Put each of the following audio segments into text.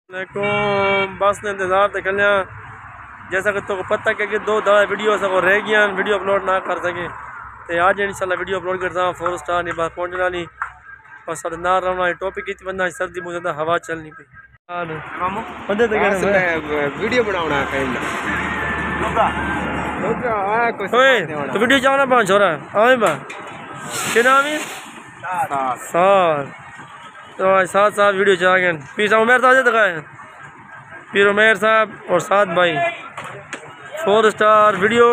बस ने इंतज़ार तो कर जैसा कि तो पता कि 2 दफ़ा वीडियो सब रह गया वीडियो अपलोड ना कर सके तो आज इंशाल्लाह वीडियो अपलोड करता हूँ 4 स्टार नहीं बात पहुँचने वाली और साढ़े ना रहना टॉपिक की बंदा सर्दी बहुत ज़्यादा हवा चलनी पी वीडियो बनाना तो वीडियो जाना पा छोरा आवे बा क्या नाम है तो साथ साथ वीडियो जा गए पीर साहब उमेर साहब दिखाए पीर उमेर साहब और साथ भाई 4 स्टार वीडियो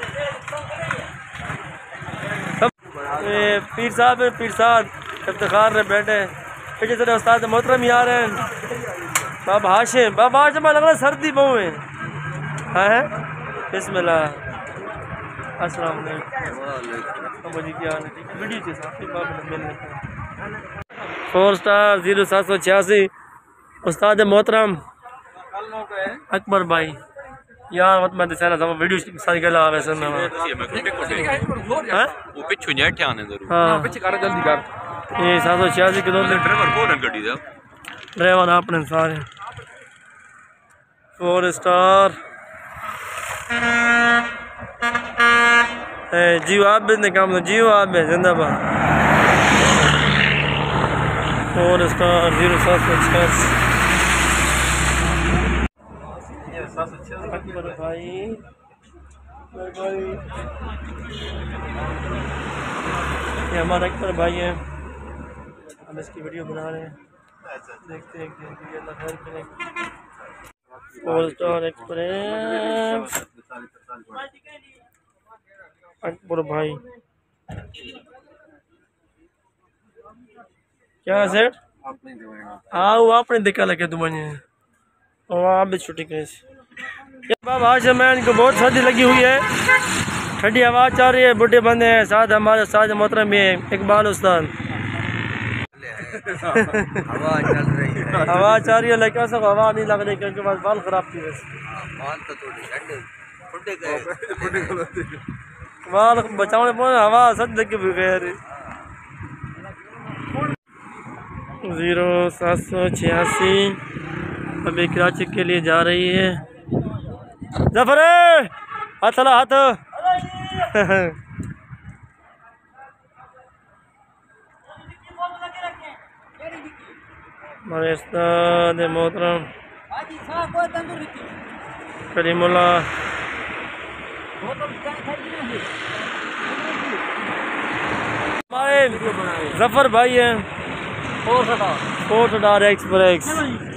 पीर साहब इफ्तिखार में बैठे पीछे से उस्ताद मोहतरम आ रहे हैं बाबा हाशिम लग रहा है सर्दी बहु है हाँ बिस्मिल्लाह अस्सलाम वालेकुम जी क्या वीडियो के साथ 4 स्टार 0786 उस्ताद मोहतरम अकबर भाई यार मत मैं सारा सब वीडियो सारी गल आ वैसे मैं हां वो पीछे नहीं ध्यान है जरूर हां पीछे कर जल्दी कर ये 786 किलोमीटर ड्राइवर कौन है गाड़ी दा ड्राइवर अपने सारे 4 स्टार जीव आप ने काम जीव आप जिंदाबाद 4 स्टार 0786 अकबर भाई ये हमारा अकबर भाई है हम इसकी वीडियो बना रहे हैं देखते हैं कि अल्लाह खैर करे 4 स्टार एक्सप्रेस अकबर भाई क्या सेठ हाँ वो आपने देखा लगे तुम्हें और आप भी छुट्टी कैसे बाबा आज मैं इनको बहुत सर्दी लगी हुई है ठंडी हवा चल रही है बुढ़े बंदे हैं साथ हमारे साथ मोहतरम भी है इकबाल उस्ताद हवा चल रही है लेकिन सब हवा नहीं लग रही क्योंकि बस बाल खराब थी बाल बचाने पड़े हवा सच देख के गए 0786 अभी कराची के लिए जा रही है जफर हाथ चला हाथ हमारे उस्ताद मोहतरम करीमुल्ला हमारे जफर भाई हैं 4 स्टार एक्सप्रेस